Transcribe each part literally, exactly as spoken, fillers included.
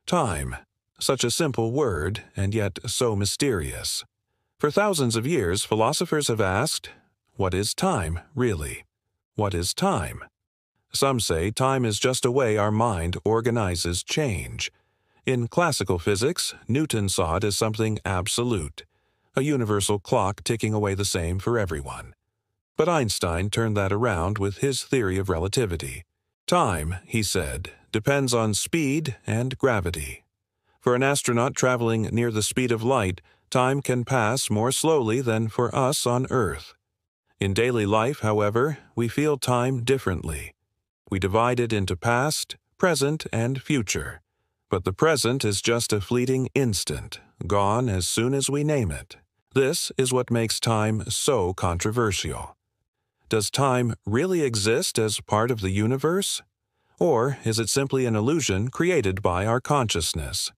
Time. Such a simple word, and yet so mysterious. For thousands of years, philosophers have asked, what is time, really? What is time? Some say time is just a way our mind organizes change. In classical physics, Newton saw it as something absolute, a universal clock ticking away the same for everyone. But Einstein turned that around with his theory of relativity. Time, he said, depends on speed and gravity. For an astronaut traveling near the speed of light, time can pass more slowly than for us on Earth. In daily life, however, we feel time differently. We divide it into past, present, and future. But the present is just a fleeting instant, gone as soon as we name it. This is what makes time so controversial. Does time really exist as part of the universe? Or is it simply an illusion created by our consciousness?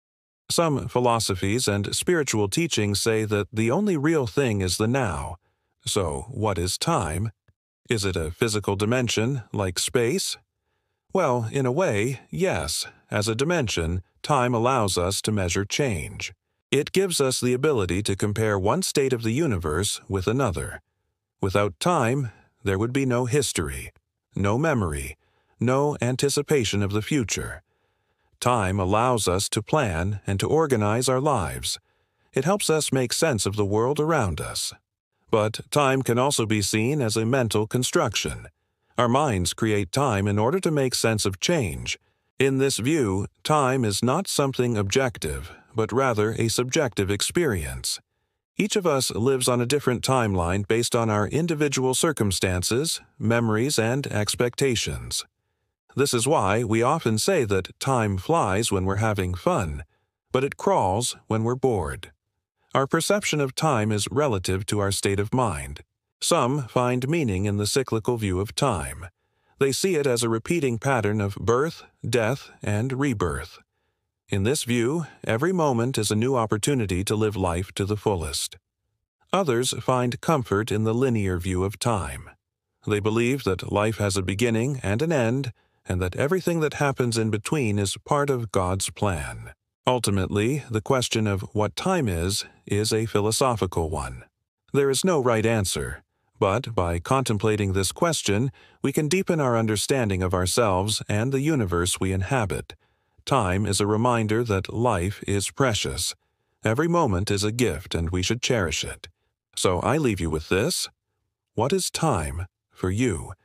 Some philosophies and spiritual teachings say that the only real thing is the now. So, what is time? Is it a physical dimension, like space? Well, in a way, yes. As a dimension, time allows us to measure change. It gives us the ability to compare one state of the universe with another. Without time, there would be no history, no memory, no anticipation of the future. Time allows us to plan and to organize our lives. It helps us make sense of the world around us. But time can also be seen as a mental construction. Our minds create time in order to make sense of change. In this view, time is not something objective, but rather a subjective experience. Each of us lives on a different timeline based on our individual circumstances, memories, and expectations. This is why we often say that time flies when we're having fun, but it crawls when we're bored. Our perception of time is relative to our state of mind. Some find meaning in the cyclical view of time. They see it as a repeating pattern of birth, death, and rebirth. In this view, every moment is a new opportunity to live life to the fullest. Others find comfort in the linear view of time. They believe that life has a beginning and an end, and that everything that happens in between is part of God's plan. Ultimately, the question of what time is, is a philosophical one. There is no right answer, but by contemplating this question, we can deepen our understanding of ourselves and the universe we inhabit. Time is a reminder that life is precious. Every moment is a gift, and we should cherish it. So I leave you with this. What is time for you?